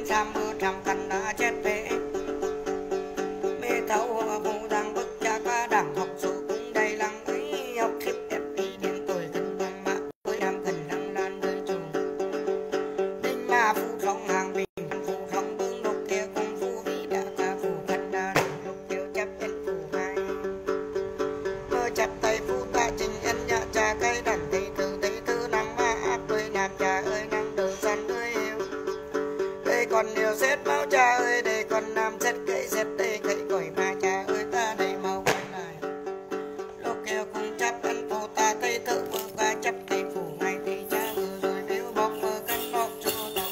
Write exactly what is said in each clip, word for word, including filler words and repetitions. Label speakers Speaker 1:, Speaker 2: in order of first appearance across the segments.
Speaker 1: sam mưa trăm căn đã chết về mê thấu phụ rằng bức cha qua đảng học số cũng đầy lăng ấy học khiếp đẹp đi đến tuổi thân văn mã với nam cần lăng lan đời chủ đinh ma phụ sống hàng bình phụ sống bưng độc kia cùng phụ vi đã ca phụ thân đa độc tiêu chấp nhân phụ hai mơ chặt tay phụ ta trình nhân nhã cha cây đẳng thị từ thị thư năng ma ác tuổi nam cha ơi năng đời san ơi yêu đây còn nhiều xét máu cha ơi đây còn nam xét gậy xét đây gậy còi ma cha ơi ta đây mau quay lại lúc kia cùng chấp ăn phụ ta thấy tự vừa qua chấp tay phụ ngay thì cha vừa rồi biếu bọc vừa cắn bọc chua tàu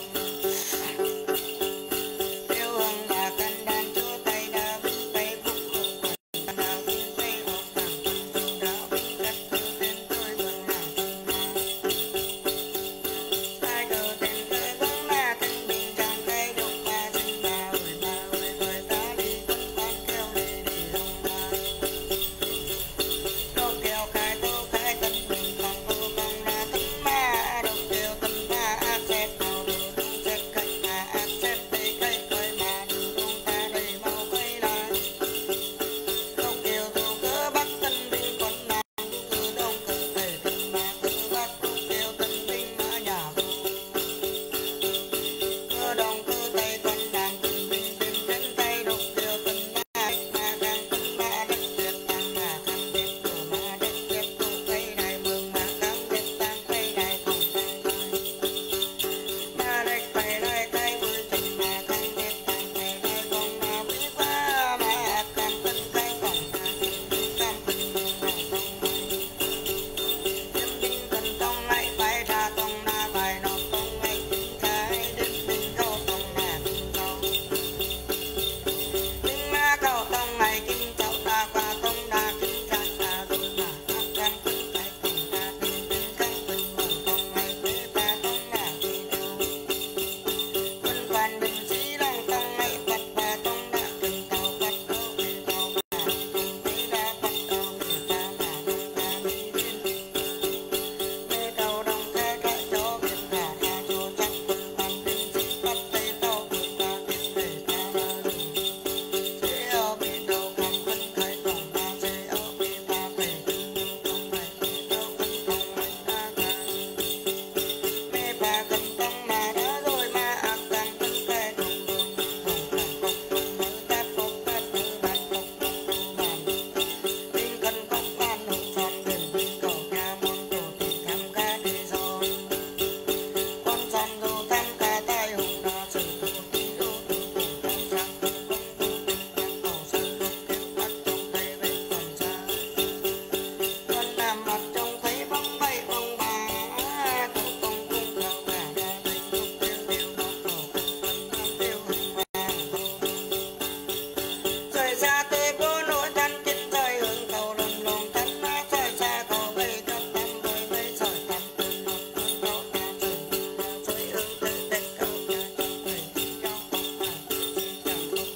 Speaker 1: biếu hương là cắn đàn chua tay đa vinh tay phúc hương quần đào vinh tay ốc tàng quân tu đào vinh cắt thư tên tôi vườn hàng ai cờ tên tôi vắng ma thân bình chẳng cây đục ma sinh ba ơi ba ơi ơi ta đi quân con kêu đi đi rong ba đốt kêu khai tô khai tân bình con vô con ra tân ma đốt kêu tân ma ác xét nào đồ đúng xét cây ma ác xét đây cây cây ma đồ đúng ta đây mau cây lại đốt kêu dù cơ bắc tân bình con nam cứ đông cơ thể tân ma cơ bắc đốt kêu tân bình ma nhà vô cơ đông cơ tây con đàn tân bình bình trên tay đốt kêu tân ma ma khang tân ma đất tuyệt tăng ma khang tuyệt tổ ma đất tuyệt tổ cây đại mương ma khang tuyệt tăng cây đại không tăng ma đất cây đại cây vui tình ma khang tuyệt tăng cây đại con ma quý quá ma khang tân cây còn ma khang tân bình không Đêm bình cần tông lại phải ra tông na bài nọ tông ngay tính cái đêm bình câu tông na bình câu đêm ma câu tông ngay kinh châu ta qua tông đa kinh ra ta rồi mà ác gan kinh cái tông ta kinh kinh cái bình mừng tông ngay quê ta tông na đi đâu quân quan bình sĩ long tông ngay bật ba tông đã kinh tàu bật đâu kinh tàu mà tông mấy đã bật đâu người ta mà đông ta đi đến mê đầu đông thế cỡ chỗ biển cả ra chỗ chắc quân quan bình sĩ bắt tay tàu vượt ta tiến về ta ra đường sẽ ở bên đầu cầm quân khởi tổng ta sẽ ở bên ta về không phải bên đâu quân không phải ta cả mê bà cầm tông mà đã rồi mà ác càng quân về đồng đường không càng cốc quân mới tát cốc tát mới bàn cốc cốc đô bàn bình cần cốc ban hồng son biển bình cầu nhà môn tổ tình tham ca đi son con son đồ tham ca tai hùng đa sự tu tí đô tu cùng tham sang tu công tu tình tham cầu sơn đô kêu bắt trong tay về còn xa con nam mặt trông thấy bóng bay bông bà tổ công cung cao cả ra đây lúc tiêu tiêu đó tổ công quân tham tiêu hùng vàng rời xa tới bố nội thân kinh rời hương cầu lầm lồng thân má rời xa cầu bay cấp tâm với với sỏi tâm từ một cơn đau ta rời ta rời hương tự tết cầu ta trong thời cho không phải chẳng không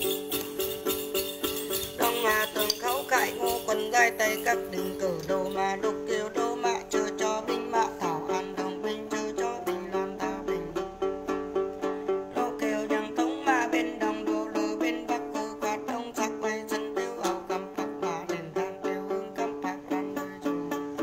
Speaker 1: đông mà tường khấu cải ngô quần gai tay các đình cử đồ mà đục kiều đô mạ chưa cho binh mạ thảo an đồng binh chưa cho bình loan thảo bình đô kiều nhằng tống ma bên đồng đô lư bên bắc cơ quạt đông sắc quay sân tiêu ảo cầm phật mà đền than tiêu hương cắm phạt ran nơi dù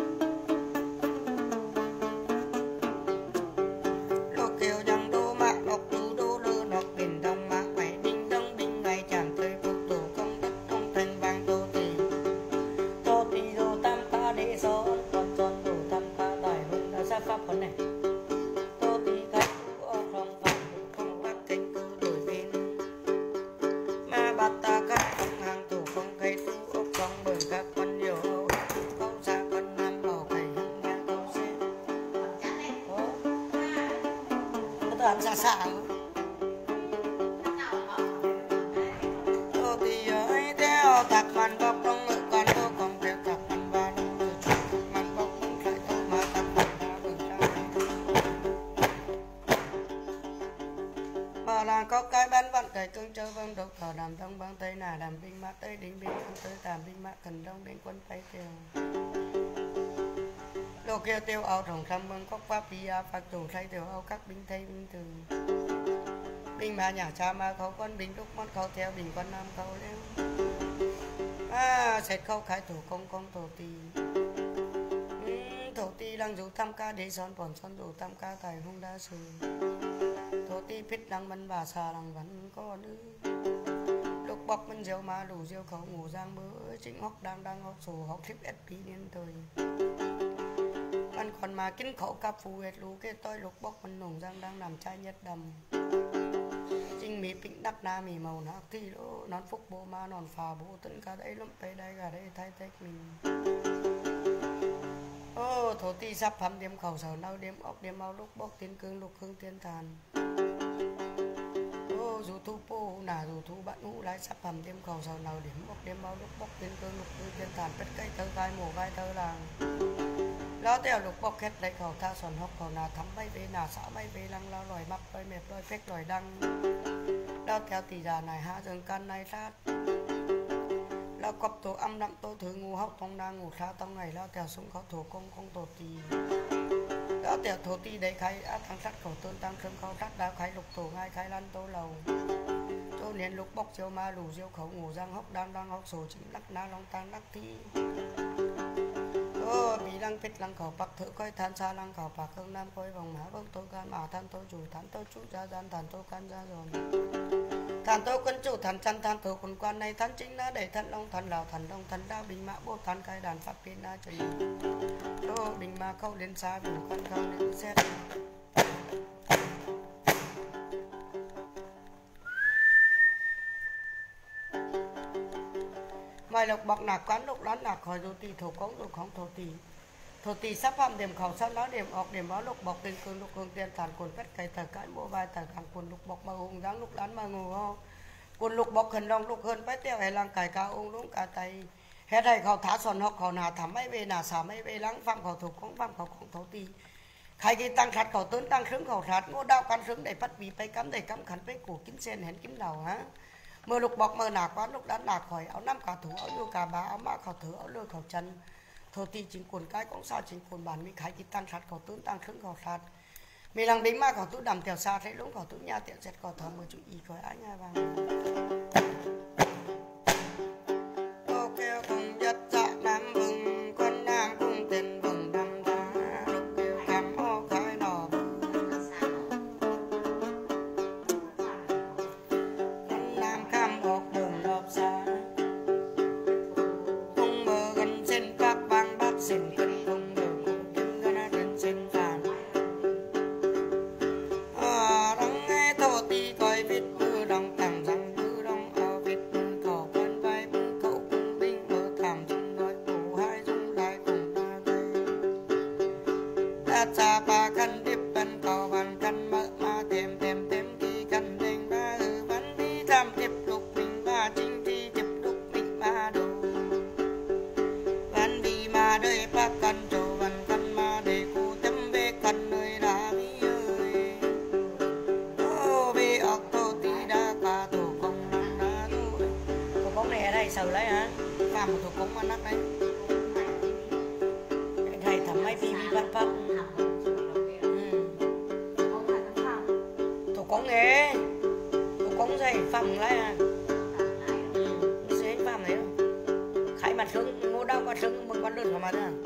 Speaker 1: đô kiều nhằng đô mạ ngọc đô đô lư nọc biển đông mạ quẩy đinh đông đinh ngày chàng thời phục tổ công đất đông thành vàng đô tỳ tô tỳ đồ tam ta đế số con con đồ tam ta tài hùng đã sát pháp vấn này tô tỳ khách của không phải không bắt canh cư đổi bên ma bát ta khách không hàng thủ không cây tu ốc không bởi các con nhiều âu không xa con nam bảo thầy hưng ngang câu xe có tôi ăn xa xa tô tỳ ơi theo tạc màn bọc đông ngự con tô còn theo tạc màn ba đông ngự màn bọc đông phải tô mà tạc màn ba đường ra mà là có cái bán vận cởi cương châu vâng độc thọ đàm thông băng tây nà đàm binh mã tây đinh binh không tới tàm binh mã cần đông đến quân tây tiêu đồ kêu tiêu áo trồng xăm mương cốc pháp bia phạt chủ thay tiêu áo các binh tây binh từ bình mà nhà cha mà khẩu con bình lúc món khẩu theo bình con nam khẩu lên à sệt khẩu khai thủ công công tổ tì tổ tì đang dù tam ca để son còn son dù tam ca cài hung đa sư tổ tì phết đang bắn bà xà đang vẫn có nữ lúc bọc mình rượu mà đủ rượu khẩu ngủ giang bữa chính hóc đang đang học sổ học tiếp ép pí đến thời anh còn mà kín khẩu cà phù hết lú cái tôi lúc bóc mình nồng giang đang làm chai nhất đầm chính mì pĩnh đắp na mì màu nạc thì lỗ nón phúc bố ma nón phà bố tấn cả đây lắm đây đây cả đây thay tách mình ô thổ ti sắp hầm điểm khẩu sở nâu điểm ốc điểm mau lúc bóc tiến cương lục hương tiên tàn ô dù thu bố nà dù thu bạn ngũ lái sắp hầm điểm khẩu sở nâu điểm ốc điểm mau lúc bóc tiến cương lục hương tiên tàn tất cây thơ gai mổ gai thơ làng đó theo lục bóc hết lấy khẩu tha sòn hốc khẩu nà thắm bay về nà xã bay về lăng lao lòi mập lòi mệt lòi phết lòi đăng đó theo tỷ già này hạ dừng căn này sát lao cọp tổ âm đậm tô thứ ngu hốc tông đang ngủ xa tông ngày lao theo súng khẩu thổ công công tổ tì đó theo thổ tì đấy khai á thăng sắt khẩu tôn tăng sương khẩu sắt đã khai lục tổ ngay khai lăn tô lầu tô niên lục bóc chiêu ma đủ diêu khẩu ngủ giang hốc đang đang hốc sổ chính đắc na long tan đắc thi ô bị lăng phết lăng khẩu bạc thử coi than xa lăng khẩu bạc hương nam coi vòng má bông tôi can mà than tôi chủ than tôi chủ gia gian than tôi can ra rồi than tôi quân chủ than chân than tôi quân quan này than chính đã để than long than lào than long than đa bình mã bố than cai đàn pháp bên na chân đô bình mã khâu đến xa bình quan khâu đến xét mai lộc bọc nạc quán lục lán nạc khỏi dù tì thổ cống dù không thổ tì thổ tì sắp hàm điểm khẩu sắp đó điểm ọc điểm báo lục bọc tên cương lục hương tiền tàn quần phết cây tờ cãi bộ vai tờ càng quần lục bọc mà hùng dáng lục lán mà ngủ ho quần lục bọc khẩn long lục hơn bái tiêu hay làng cải cao ông đúng cả tay hết thầy khẩu thả sòn học khẩu nà thắm mấy về nà xả mấy về lắng phạm khẩu thổ cống phạm khẩu không thổ tì khai cái tăng khát khẩu tướng tăng sướng khẩu sát ngô đao căn sướng để bắt bị bay cắm để cắm khẩn bế cổ kín sen hẹn kín đầu hả mơ lục bọc mơ nạc quán lục đán nạc khỏi áo năm cả thủ áo lưu cả bà áo mã khẩu thử áo lưu khẩu chân thổ ti chính quần cái cũng sao chính quần bản mi khai cái tăng sát khẩu tướng tăng sướng khẩu sát mi lăng đính ma khẩu tú đầm theo xa thấy lũng khẩu tú nhà tiện xét khẩu thở mơ chú ý khỏi á nha vàng ok cùng nhất dạ nam vùng con nam cùng tiền vùng đầm đá lục kêu cắm ô khai nọ con nam cam ốc đường đọc xa không mơ gần xin bác bang bác xin cân không đường cũng đứng gần trên xin phản à đăng nghe thổ ti coi viết mưa đồng tàng răng mưa đồng ở viết mưa khẩu quân vai mưa cậu cùng binh mưa thảm dung nói cổ hai dung lại cùng ta đây ta cha ba khăn điệp bắn cầu bàn khăn mỡ ma thêm thêm thêm khi khăn đành ba ừ bắn đi tham tiếp lục mình ba chính thi tiếp lục mình ba đồ bắn đi mà đời bác khăn trổ bắn khăn mà để cô chấm về khăn nơi là mi ơi ô bê ọc tô tí đa cả tổ công năng đá thôi tổ công này ở đây sờ lấy hả làm một tổ công mà nắp đấy thầy thẩm mấy phi vi văn pháp tổ công nghề tổ công dày phẩm lấy à đi dưới phẩm đấy khai mặt sưng ngô đau mặt sưng một con đường mà nữa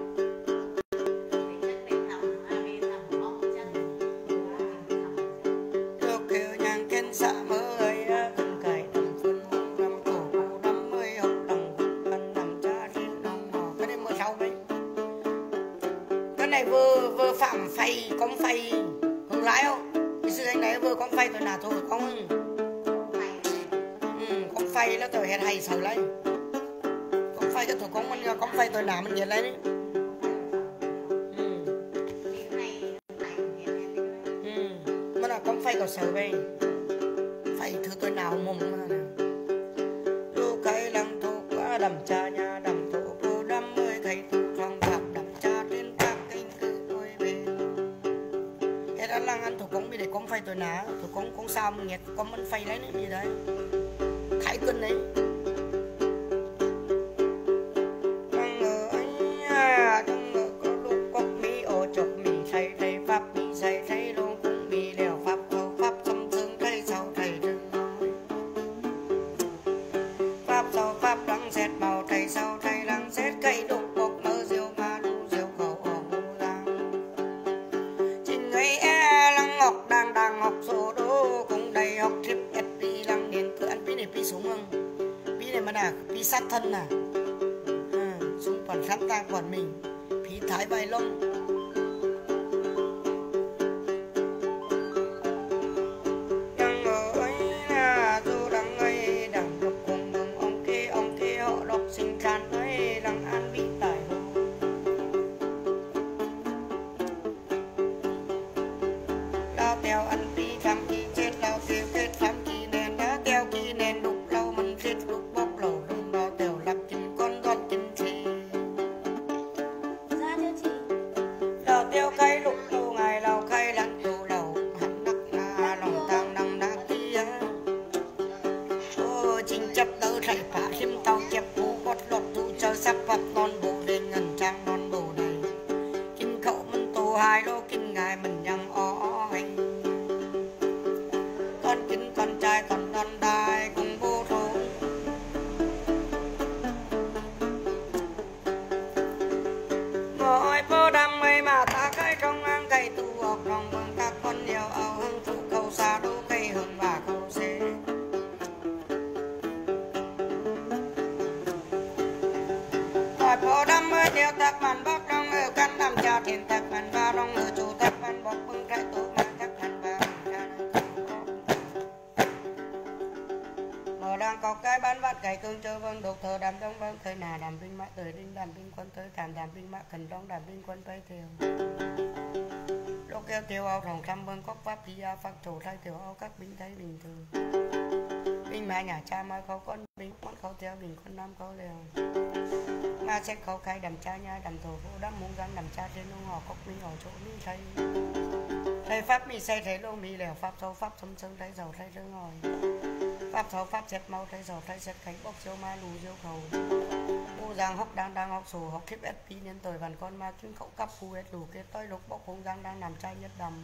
Speaker 1: được kêu nhang khen xạ mơ ấy cần cải tầm phân hông năm cổ cô năm mươi học đồng phân nằm cha trên đồng mò cái này mơ sau đấy cái này vừa vừa phạm phay con phay hướng lái không cái sự anh đấy vừa con phay tôi nào thôi con ừ, con phay nó tôi hẹn hay sợ lấy con phay cho tôi con mình con phay tôi nào mình nhận lấy đấy mà là con phay có sợ về phay thứ tôi nào mồm mà lu cái lăng thu quá đầm cha nhà đầm thu cô đâm ơi thầy thu không gặp đầm cha trên các kênh cứ tôi về cái đó lăng anh thủ công bị để con phay tôi ná thủ công con sao mình nghe con mình phay lấy nữa gì đấy thái cân đấy đang ngờ anh à đang ngờ có lúc có mi ô chọc mi say thấy pháp mi say thấy luôn cũng bị đèo pháp khẩu pháp xâm xương thấy น่ะพี่สัตทันน่ะสงปันขันตาก่อนmìnhผีถ่ายใบลงยังเอ้ยน่าดูดังไงดังรบคงเมืององเกองเกhọ đọc sinh tràn ấy lăng an bị tài hồ lao theo ăn pi tham kỳ chết lao tiêu kết tham kỳ nền đá theo kỳ nền đục lâu mình chết đục bốc lầu đừng bao tiểu lập chim con con chim chi lao theo cây lục lâu ngày lao cây lăn tù lầu hẳn nắc na lòng tang năng đá kia ô chinh chấp tớ thầy phá thêm tao chép phú gót lọt tu chơi sắp vặt non bù lên ngần trang non bù này kinh cậu mình tù hai lô kinh ngài mình nhằng ó hành con kinh con trai con non đai cùng vô thố ngồi phố đam mê mà ta khai trong ăn cây tu học lòng vương các con nhiều ảo hưng phụ cầu xa đô cây hương và cầu xê ngồi phố đam mê nhiều tạc màn bóc trong ở căn đam cha thiền tạc màn ba trong ở chủ tạc màn bóc bưng trái tụ mà tạc màn ba mở đang có cái bán vắt cày cương chơi vâng đục thờ đàm trong vâng thời nào đàm binh mã tới đinh đàm binh quân tới thảm đàm binh mã cần trong đàm binh quân tới thiều lúc kêu tiêu ao thòng trăm vâng cóc pháp đi phát trổ thay tiểu ao các binh thấy bình thường binh mã nhà cha mai có con binh mắt khâu theo bình con nam khâu lèo mà sẽ khâu khai đàm cha nha đàm thổ vô đám muốn gắn đàm cha trên nông họ cóc mi ở chỗ mi thấy thầy pháp mi xây thấy lô mi lèo pháp sâu pháp sâm sương thấy giàu thấy rơi ngồi pháp sáu pháp xét mau thấy giàu thấy xét cánh bốc siêu ma lù siêu khẩu u giang hóc đang đang học sổ học khiếp ép pí nên tuổi vằn con ma kinh khẩu cắp phu hết lù kết tối lục bốc hông giang đang làm trai nhất đầm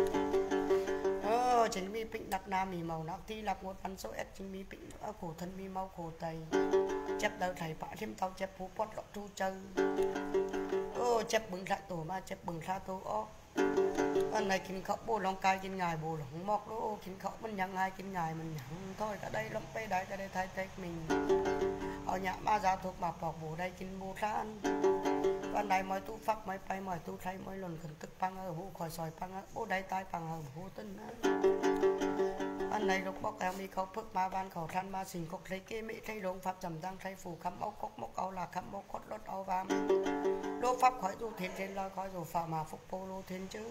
Speaker 1: ơ chính mi pịnh đặc nam mì màu nạc thi lạc một văn số s chính mi pịnh ở cổ thân mi mau cổ tây chép đầu thầy bạ thêm tao chép phú pot lọ tru chân ơ chép bừng lại tổ ma chép bừng xa tô ó anh này kinh khẩu bồ lòng cai kinh ngài bồ lòng mọc đó kinh khẩu mình nhang hai kinh ngài mình nhang thôi cả đây lắm pe đấy cả đây thay tết mình ở nhà ma giáo thuộc mà bọc bồ đây kinh bồ san con này mới tu pháp mới bay mới tu thấy mới lần khẩn tức băng ở hú khỏi sỏi băng ở bồ đây tai băng ở hú tinh anh này lúc bóc em đi khẩu phước ma ban khẩu than ma sinh cốc thấy kia mỹ thấy đông pháp trầm đang thấy phù khăm ốc cốc mốc áo là khăm mốc cốt lót áo vàng lô pháp khỏi du thiên trên lo khỏi dù phạm mà phúc bô lô thiên chứ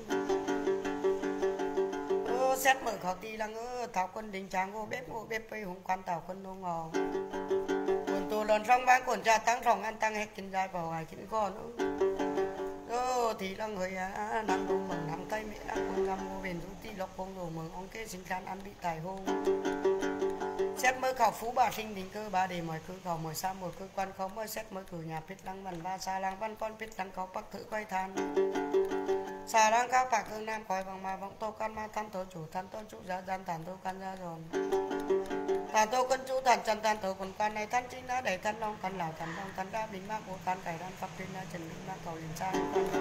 Speaker 1: ơ xét mở khẩu ti là ngơ thảo quân đình tráng ngô bếp ngô bếp bây hùng quan tảo quân nô ngò quần tù lần xong bán quần trà tăng rồng ăn tăng hết kinh dài vào ngày kinh con nữa ơ thì là người đang đồ mừng nắm tay mẹ đang quân ngâm ngô bền du ti lọc bông đồ mừng ông kế sinh can ăn bị tài hôn xét mới khảo phú bà sinh đình cơ ba đề mời cứ khảo mời xa một cơ quan không mới xét mới cử nhà phết lăng văn ba xa lăng văn con phết lăng có bắc thử quay than xa lăng cao bạc hương nam còi bằng mà vọng tô can ma than tổ chủ than tôn chủ gia gian tàn tô can ra rồi tàn tô cân chủ tàn chân tàn tổ còn can này than chính đã đẩy than long than lào than long than ra bình mạc bộ than cải đan pháp trên trần bình mạc cầu liền xa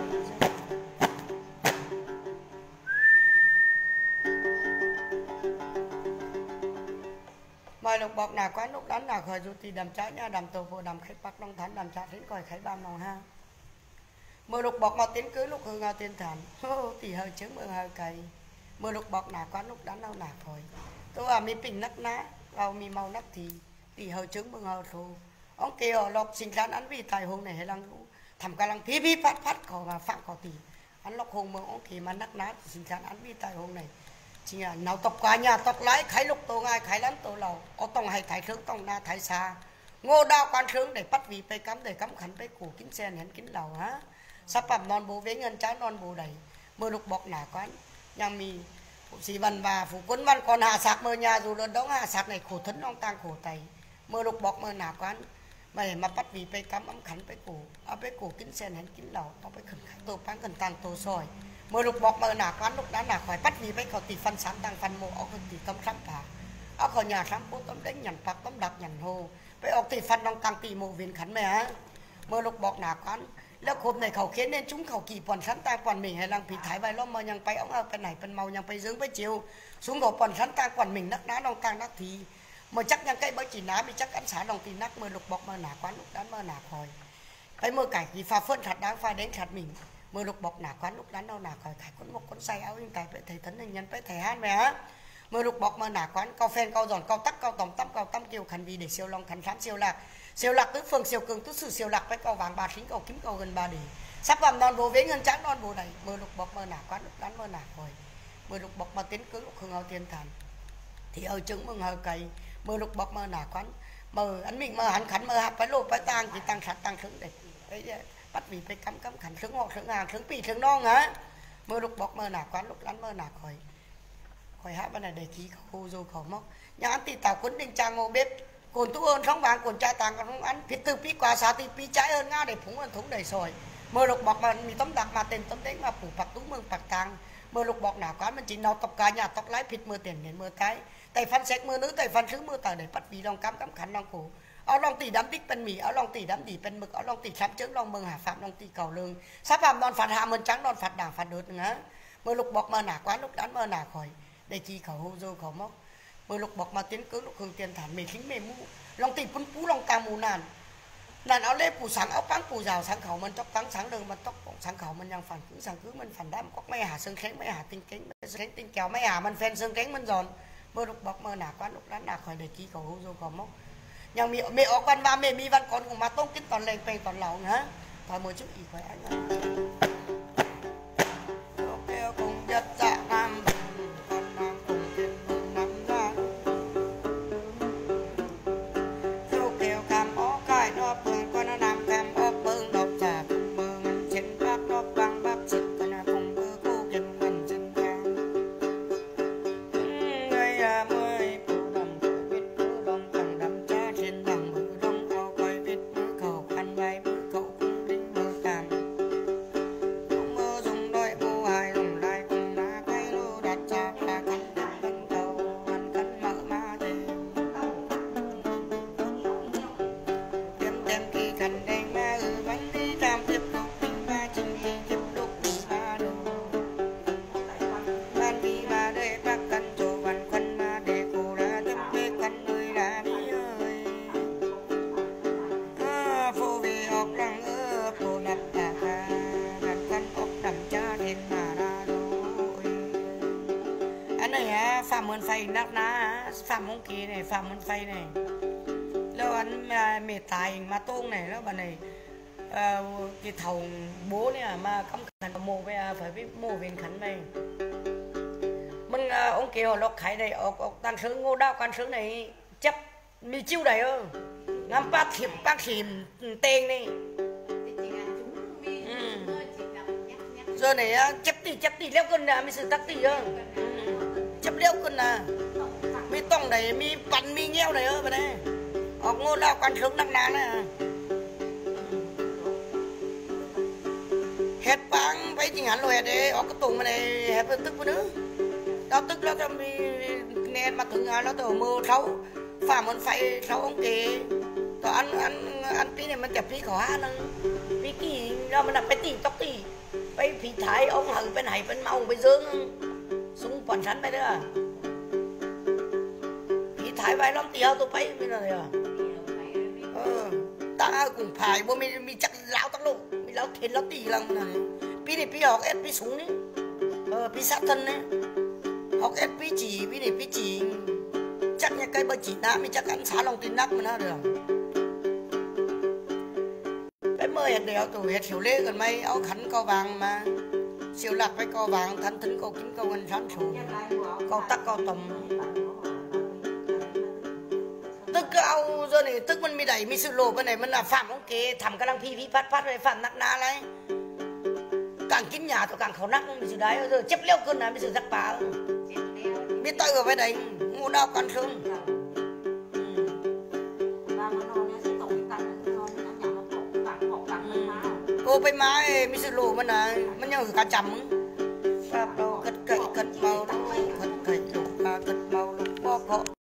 Speaker 1: mời lục bọc nào quán lúc đánh nào khởi dù thì đầm trái nha đầm tổ vô đầm khách bắc long thán đầm trái đến còi khách bam lòng ha mưa lục bọc mà tiến cứ lúc hương ngao tiên thản thì hơi trứng mưa hơi cày mưa lục bọc nào quán lúc đánh đâu nạc thôi tôi à mi bình nắc ná vào mi mau nắc thì thì hơi trứng mưa hơi thôi ông kêu lọc sinh khán ăn vì tài hôn này hay lăng lũ thầm ca lăng phí phí phát phát khổ mà phạm khổ thì ăn lọc hôn mưa ông kỳ mà nắc ná sinh khán ăn vì tài hôn này chỉ là nào tộc qua nhà tộc lái khai lục tổ ngài khai lắn tổ lầu có tông hay thái sướng tông na thái xa ngô đao quan sướng để bắt vì pe cắm để cắm khẩn pe cổ kính sen hẹn kính lầu há sắp phẩm non bố với ngân trái non bố đầy mưa lục bọc nả quán nhang mì phụ sĩ văn và phụ quân văn còn hạ sạc mơ nhà dù lớn đóng hạ sạc này khổ thấn long tang khổ tay mưa lục bọc mơ nả quán mày mà bắt vì pe cắm ấm khẩn pe cổ ở pe cổ kính sen hẹn kính lầu tao pe khẩn khẩn tổ phán cần tàn tổ sỏi mưa lục bọc mơ nả quán lúc đã nả khỏi bắt vì pe khẩu tỷ phân sáng tăng phân mộ ở tỷ tâm sắm cả ở khỏi nhà sắm bố tấm đánh nhằn phạt tấm đặt nhằn hồ pe ở tỷ phân long tăng tỷ mộ viên khẩn mẹ á mưa lục bọc nả quánแล้วคนในเขาเขียนเน้นจุ้งเขากี่ปอนชั้นตาปอนหมิ่งให้ลังผีถ่ายใบล้อมมายังไปเอาเอาไปไหนเป็นเมายังไปซึ้งไปจิวสูงกว่าปอนชั้นตาปอนหมิ่งนักน้าน้องกลางนักที mơ chắc nhang cây bởi chỉ ná bị chắc ăn xả lòng tin nắc mơ lục bọc mơ nả quán lúc đán mơ nả khỏi cái mơ cải gì pha phân thật đáng pha đến thật mình mơ lục bọc nả quán lúc đán đâu nả khỏi cải con một con say áo nhưng tài phải thầy tấn hình nhân phải thầy hát mẹ á mơ lục bọc mơ nả quán cao phen cao giòn cao tắc cao tổng tâm cao tâm kiều khẩn vì để siêu long khẩn khám siêu lạc siêu lạc tứ phương siêu cường tứ sự siêu lạc với cao vàng ba thính cao kiếm cao gần ba đỉ sắp làm non vô vế ngân trắng non vô đầy mơ lục bọc mơ nả quán lúc đán mơ nả khỏi mơ lục bọc mơ tiến cứ lúc hương ao tiên thần thì ơi chứng mừng hơi cày mơ lục bọc mơ nả quán mơ anh mình mơ hắn khẩn mơ hạt phải lột phải tang thì tăng sạch tăng sướng để bắt vì phải cắm cắm khẩn sướng ngọt sướng hàng sướng pì sướng non hả mơ lục bọc mơ nả quán lúc lắn mơ nả khỏi khỏi hát bên này để ký khâu rồi khẩu móc nhà ăn thì tàu cuốn đình trang ngô bếp cồn tu ơn sóng vàng cồn trai tàng còn không ăn phía từ pi quả xá thì pi trái hơn nga để phúng ơn thúng đầy sỏi mơ lục bọc mà mi tấm đặc mà tiền tấm đánh mà phủ bạc tú mương bạc tàng mơ lục bọc nả quán mình chỉ nào tóc cá nhà tóc lái phịt mơ tiền đến mơ cái tay phân xét mơ nữ tay phân sứ mơ tờ để bắt vì lòng cam cắm khắn lòng cổ ở lòng tỷ đám tích bên mì ở lòng tỷ đám tỷ bên mực ở lòng tỷ sắm trứng lòng mừng hạ phạm lòng tỷ cầu lương sắp phạm đòn phạt hạ mơn trắng đòn phạt đảng phạt đợt nữa mơ lục bọc mơ nả quán lúc đán mơ nả khỏi để chi khẩu hô dô khẩu móc mơ lục bọc mà tiến cứ lúc hương tiền thản mề khính mề mũ lòng tỷ phun phú lòng tàng mù nàn nàn áo lê phủ sáng áo bắn phủ rào sáng khẩu mình tóc trắng sáng đường mình tóc sáng khẩu mình nhang phản cứ sáng cứ mình phản đam quắc mấy hà xương khánh mấy hà tinh kính khánh tinh kéo mấy hà mình phen xương cánh mình giòn mơ lục bọc mơ nả quán lúc đán nả khỏi để chi khẩu hô dô khẩu móc nhang mẹ mẹ ở quan ba mẹ mi văn con cùng mà tông kín toàn lèn bèn toàn lẩu hả thôi mơ chút ý khỏe anh ok cùng giật dạ nam phạm mơn phay nát ná phạm mông kia này phạm mơn phay nàyแล้วอันเมตายมาต้งnàyแล้วบัดnày cái thầu bố này mà cắm khẩn mồ về phải biết mồ về khẩn này mình ông kia họ lọc khải này ông tan sướng ngô đao can sướng này chấp mi chiêu này ơ ngắm bát thiệp bát thiệp tên này giờ này chấp tì chấp tì léo cân là mi sự tắc tì ơ chấp léo cân là mi tông này mi bắn mi nghèo này ơ bên này học ngô đao can sướng nặng nà này hết băng phải chỉnh hẳn rồi để ở cái tùng này hết tức với nữa đó tức là trong nên mà thường nó từ mưa sâu phạm mình phải sâu ông kì to ăn ăn ăn tí này mình chập phí khó hát nữa phí kỳ ra mình đặt phải tỉ tóc tỉ phải phí thái ông hận bên này bên màu bên dương súng quản sẵn bây nữa phí thái vài lắm tỉ hơn tôi phải bây giờ rồi ờ ta cũng phải bố mình mình chắc lão tóc lộ mình lão thiệt lão tỉ lần này phí này phí học ép phí súng đấy ờ phí sát thân đấy học ép phí chỉ phí này phí chỉ chắc nhà cây bơ chỉ nám mình chắc ăn xá lòng tin nắp mà nó được cái mơ hệt đều tụi hệt hiểu lê gần mấy áo khánh co vàng mà siêu lạc với co vàng thân thân co kính co ngân sáng sủ co tắc co tầm tức cái áo giờ này tức mình mi đẩy mi sự lộ bên này mình là phạm ông kế thầm cái lăng phi phi phát phát rồi phạm nặng na đấy càng kín nhà thì càng khó nặng mình sự đấy giờ chấp leo cơn là mình sự giặc bà biết tay ở bên đây ngô đao can sương cô bên má mi sự lộ mình là mình nhớ cả chấm cất cậy cất màu cất cậy lục cất màu lục bó cọ